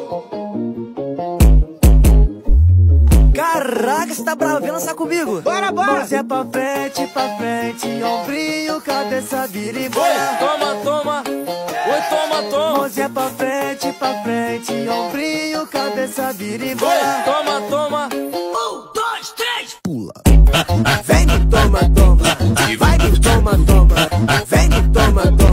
Caraca, você tá bravo, vem lançar comigo. Bora, bora. Mãozinha pra frente, ombrinho, cabeça, vira e bora. Toma, toma. Oi, toma, toma. Mãozinha pra frente, ombrinho, cabeça, vira e bora. Toma, toma.